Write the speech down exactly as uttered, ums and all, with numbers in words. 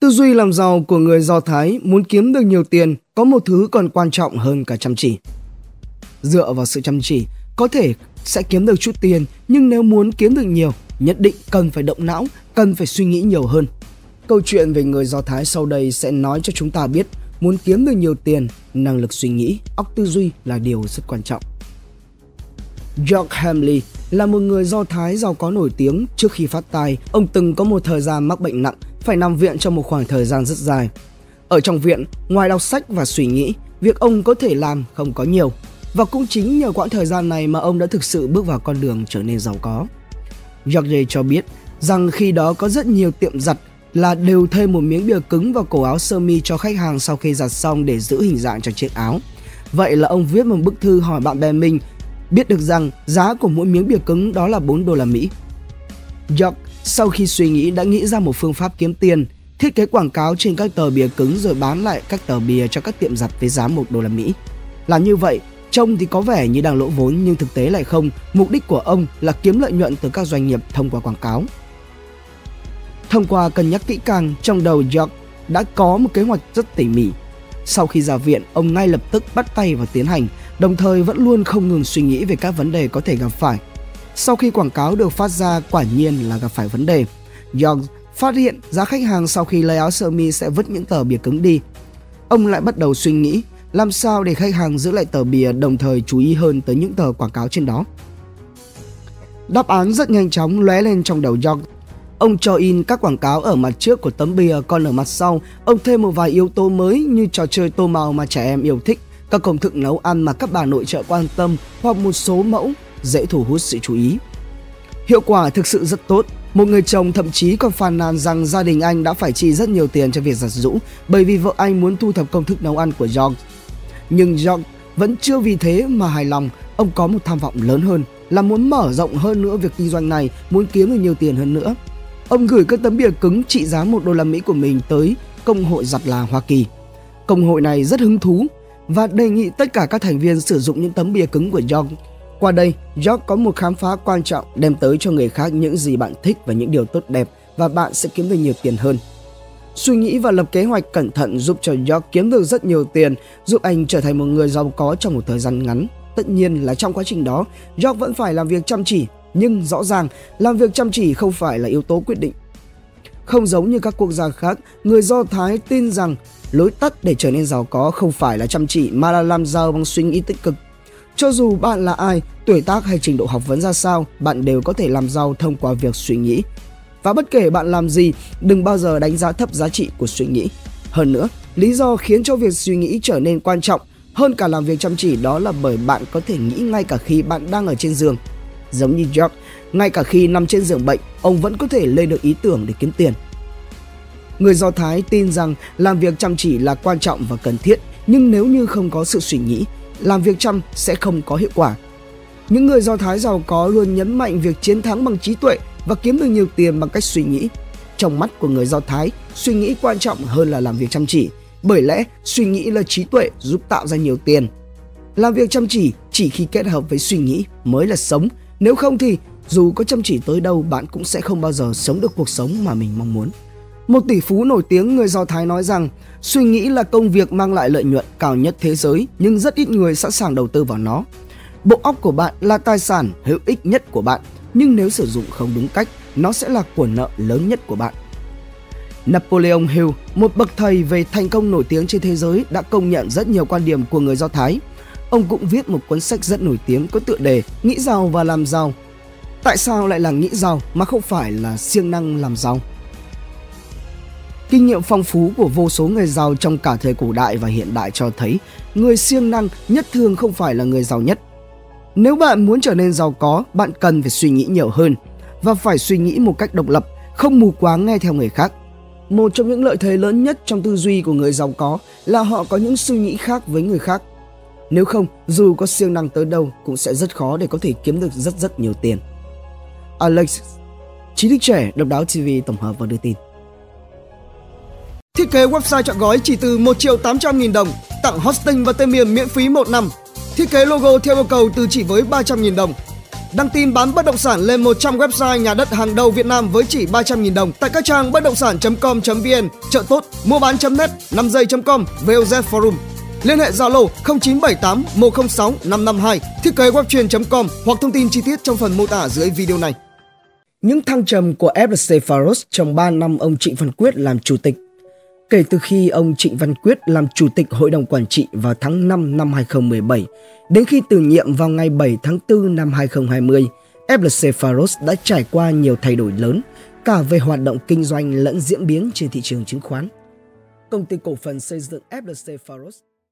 Tư duy làm giàu của người Do Thái muốn kiếm được nhiều tiền có một thứ còn quan trọng hơn cả chăm chỉ. Dựa vào sự chăm chỉ, có thể sẽ kiếm được chút tiền, nhưng nếu muốn kiếm được nhiều, nhất định cần phải động não, cần phải suy nghĩ nhiều hơn. Câu chuyện về người Do Thái sau đây sẽ nói cho chúng ta biết, muốn kiếm được nhiều tiền, năng lực suy nghĩ, óc tư duy là điều rất quan trọng. George Hamley là một người Do Thái giàu có nổi tiếng. Trước khi phát tài, ông từng có một thời gian mắc bệnh nặng, phải nằm viện trong một khoảng thời gian rất dài. Ở trong viện, ngoài đọc sách và suy nghĩ, việc ông có thể làm không có nhiều. Và cũng chính nhờ quãng thời gian này mà ông đã thực sự bước vào con đường trở nên giàu có. George cho biết rằng khi đó có rất nhiều tiệm giặt là đều thêm một miếng bìa cứng vào cổ áo sơ mi cho khách hàng sau khi giặt xong để giữ hình dạng cho chiếc áo. Vậy là ông viết một bức thư hỏi bạn bè mình, biết được rằng giá của mỗi miếng bìa cứng đó là bốn đô la Mỹ. George sau khi suy nghĩ đã nghĩ ra một phương pháp kiếm tiền, thiết kế quảng cáo trên các tờ bìa cứng rồi bán lại các tờ bìa cho các tiệm giặt với giá một đô la Mỹ. Làm như vậy, trông thì có vẻ như đang lỗ vốn nhưng thực tế lại không. Mục đích của ông là kiếm lợi nhuận từ các doanh nghiệp thông qua quảng cáo. Thông qua cân nhắc kỹ càng, trong đầu George đã có một kế hoạch rất tỉ mỉ. Sau khi ra viện, ông ngay lập tức bắt tay vào tiến hành, đồng thời vẫn luôn không ngừng suy nghĩ về các vấn đề có thể gặp phải. Sau khi quảng cáo được phát ra, quả nhiên là gặp phải vấn đề. George phát hiện giá khách hàng sau khi lấy áo sơ mi sẽ vứt những tờ bìa cứng đi. Ông lại bắt đầu suy nghĩ làm sao để khách hàng giữ lại tờ bìa, đồng thời chú ý hơn tới những tờ quảng cáo trên đó. Đáp án rất nhanh chóng lóe lên trong đầu George. Ông cho in các quảng cáo ở mặt trước của tấm bìa, còn ở mặt sau, ông thêm một vài yếu tố mới như trò chơi tô màu mà trẻ em yêu thích, các công thức nấu ăn mà các bà nội trợ quan tâm, hoặc một số mẫu dễ thu hút sự chú ý. Hiệu quả thực sự rất tốt. Một người chồng thậm chí còn phàn nàn rằng gia đình anh đã phải chi rất nhiều tiền cho việc giặt giũ bởi vì vợ anh muốn thu thập công thức nấu ăn của George. Nhưng George vẫn chưa vì thế mà hài lòng. Ông có một tham vọng lớn hơn là muốn mở rộng hơn nữa việc kinh doanh này, muốn kiếm được nhiều tiền hơn nữa. Ông gửi các tấm bìa cứng trị giá một đô la Mỹ của mình tới Công hội Giặt là Hoa Kỳ. Công hội này rất hứng thú và đề nghị tất cả các thành viên sử dụng những tấm bìa cứng của George. Qua đây, George có một khám phá quan trọng, đem tới cho người khác những gì bạn thích và những điều tốt đẹp, và bạn sẽ kiếm được nhiều tiền hơn. Suy nghĩ và lập kế hoạch cẩn thận giúp cho George kiếm được rất nhiều tiền, giúp anh trở thành một người giàu có trong một thời gian ngắn. Tất nhiên là trong quá trình đó, George vẫn phải làm việc chăm chỉ, nhưng rõ ràng làm việc chăm chỉ không phải là yếu tố quyết định. Không giống như các quốc gia khác, người Do Thái tin rằng lối tắt để trở nên giàu có không phải là chăm chỉ mà là làm giàu bằng suy nghĩ tích cực. Cho dù bạn là ai, tuổi tác hay trình độ học vấn ra sao, bạn đều có thể làm giàu thông qua việc suy nghĩ. Và bất kể bạn làm gì, đừng bao giờ đánh giá thấp giá trị của suy nghĩ. Hơn nữa, lý do khiến cho việc suy nghĩ trở nên quan trọng hơn cả làm việc chăm chỉ đó là bởi bạn có thể nghĩ ngay cả khi bạn đang ở trên giường. Giống như George, ngay cả khi nằm trên giường bệnh, ông vẫn có thể lên được ý tưởng để kiếm tiền. Người Do Thái tin rằng làm việc chăm chỉ là quan trọng và cần thiết, nhưng nếu như không có sự suy nghĩ, làm việc chăm sẽ không có hiệu quả. Những người Do Thái giàu có luôn nhấn mạnh việc chiến thắng bằng trí tuệ và kiếm được nhiều tiền bằng cách suy nghĩ. Trong mắt của người Do Thái, suy nghĩ quan trọng hơn là làm việc chăm chỉ, bởi lẽ suy nghĩ là trí tuệ giúp tạo ra nhiều tiền. Làm việc chăm chỉ chỉ khi kết hợp với suy nghĩ mới là sống, nếu không thì dù có chăm chỉ tới đâu, bạn cũng sẽ không bao giờ sống được cuộc sống mà mình mong muốn. Một tỷ phú nổi tiếng người Do Thái nói rằng suy nghĩ là công việc mang lại lợi nhuận cao nhất thế giới, nhưng rất ít người sẵn sàng đầu tư vào nó. Bộ óc của bạn là tài sản hữu ích nhất của bạn, nhưng nếu sử dụng không đúng cách, nó sẽ là của nợ lớn nhất của bạn. Napoleon Hill, một bậc thầy về thành công nổi tiếng trên thế giới, đã công nhận rất nhiều quan điểm của người Do Thái. Ông cũng viết một cuốn sách rất nổi tiếng có tựa đề Nghĩ giàu và làm giàu. Tại sao lại là nghĩ giàu mà không phải là siêng năng làm giàu? Kinh nghiệm phong phú của vô số người giàu trong cả thời cổ đại và hiện đại cho thấy người siêng năng nhất thường không phải là người giàu nhất. Nếu bạn muốn trở nên giàu có, bạn cần phải suy nghĩ nhiều hơn và phải suy nghĩ một cách độc lập, không mù quáng nghe theo người khác. Một trong những lợi thế lớn nhất trong tư duy của người giàu có là họ có những suy nghĩ khác với người khác. Nếu không, dù có siêng năng tới đâu cũng sẽ rất khó để có thể kiếm được rất rất nhiều tiền. Alex, trí thức trẻ, độc đáo ti vi tổng hợp và đưa tin. Thiết kế website trọn gói chỉ từ một triệu tám trăm nghìn đồng, tặng hosting và tên miền miễn phí một năm. Thiết kế logo theo yêu cầu từ chỉ với ba trăm nghìn đồng. đăng tin bán bất động sản lên một trăm website nhà đất hàng đầu Việt Nam với chỉ ba trăm nghìn đồng tại các trang bất động sản chấm com chấm vn, chợ tốt, mua bán chấm net, năm giây chấm com, vê o zét Forum. Liên hệ Zalo không chín bảy tám một không sáu năm năm hai, thiết kế webtrain chấm com hoặc thông tin chi tiết trong phần mô tả dưới video này. Những thăng trầm của ép lờ xê Pharos trong ba năm ông Trịnh Văn Quyết làm chủ tịch. Kể từ khi ông Trịnh Văn Quyết làm chủ tịch Hội đồng Quản trị vào tháng năm năm hai nghìn không trăm mười bảy, đến khi từ nhiệm vào ngày bảy tháng tư năm hai nghìn không trăm hai mươi, ép lờ xê Pharos đã trải qua nhiều thay đổi lớn, cả về hoạt động kinh doanh lẫn diễn biến trên thị trường chứng khoán. Công ty cổ phần xây dựng ép lờ xê Pharos